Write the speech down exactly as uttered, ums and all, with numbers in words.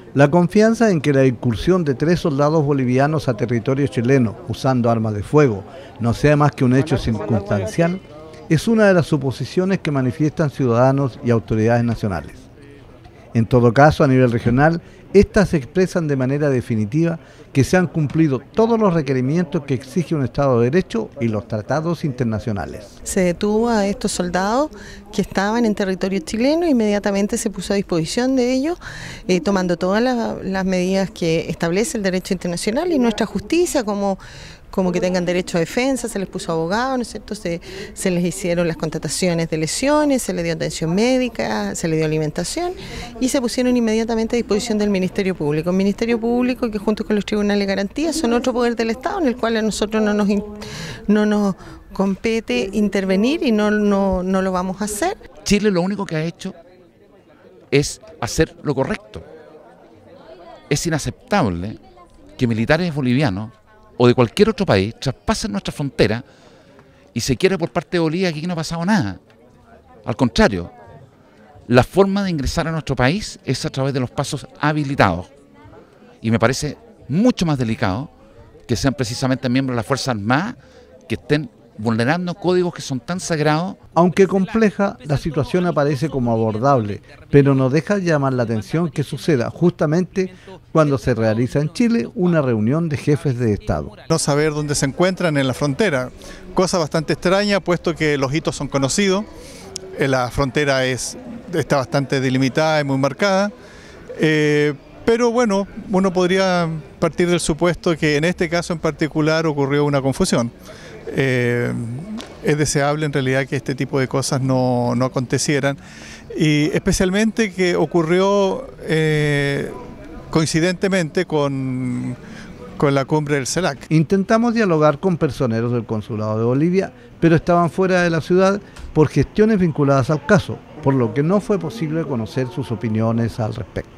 La confianza en que la incursión de tres soldados bolivianos a territorio chileno usando armas de fuego no sea más que un hecho circunstancial es una de las suposiciones que manifiestan ciudadanos y autoridades nacionales. En todo caso, a nivel regional, estas expresan de manera definitiva que se han cumplido todos los requerimientos que exige un Estado de Derecho y los tratados internacionales. Se detuvo a estos soldados que estaban en territorio chileno e inmediatamente se puso a disposición de ellos, eh, tomando todas las, las medidas que establece el derecho internacional y nuestra justicia, como como que tengan derecho a defensa, se les puso abogado, ¿no es cierto? Se, se les hicieron las contrataciones de lesiones, se les dio atención médica, se les dio alimentación y se pusieron inmediatamente a disposición del Ministerio Público. El Ministerio Público, que junto con los tribunales de garantía son otro poder del Estado en el cual a nosotros no nos, no nos compete intervenir y no, no, no lo vamos a hacer. Chile lo único que ha hecho es hacer lo correcto. Es inaceptable que militares bolivianos o de cualquier otro país traspasen nuestra frontera y se quiere por parte de Bolivia que aquí no ha pasado nada. Al contrario, la forma de ingresar a nuestro país es a través de los pasos habilitados. Y me parece mucho más delicado que sean precisamente miembros de las Fuerzas Armadas que estén vulnerando códigos que son tan sagrados. Aunque compleja, la situación aparece como abordable, pero no deja de llamar la atención que suceda justamente cuando se realiza en Chile una reunión de jefes de Estado. No saber dónde se encuentran en la frontera, cosa bastante extraña puesto que los hitos son conocidos, la frontera es, está bastante delimitada y muy marcada, eh, pero bueno, uno podría partir del supuesto que en este caso en particular ocurrió una confusión. Eh, es deseable en realidad que este tipo de cosas no, no acontecieran y especialmente que ocurrió eh, coincidentemente con, con la cumbre del CELAC. Intentamos dialogar con personeros del Consulado de Bolivia, pero estaban fuera de la ciudad por gestiones vinculadas al caso, por lo que no fue posible conocer sus opiniones al respecto.